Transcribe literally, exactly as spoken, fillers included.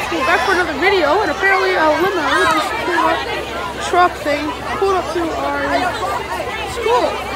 school. Back for another video, and apparently a limo with this truck thing pulled up to our school.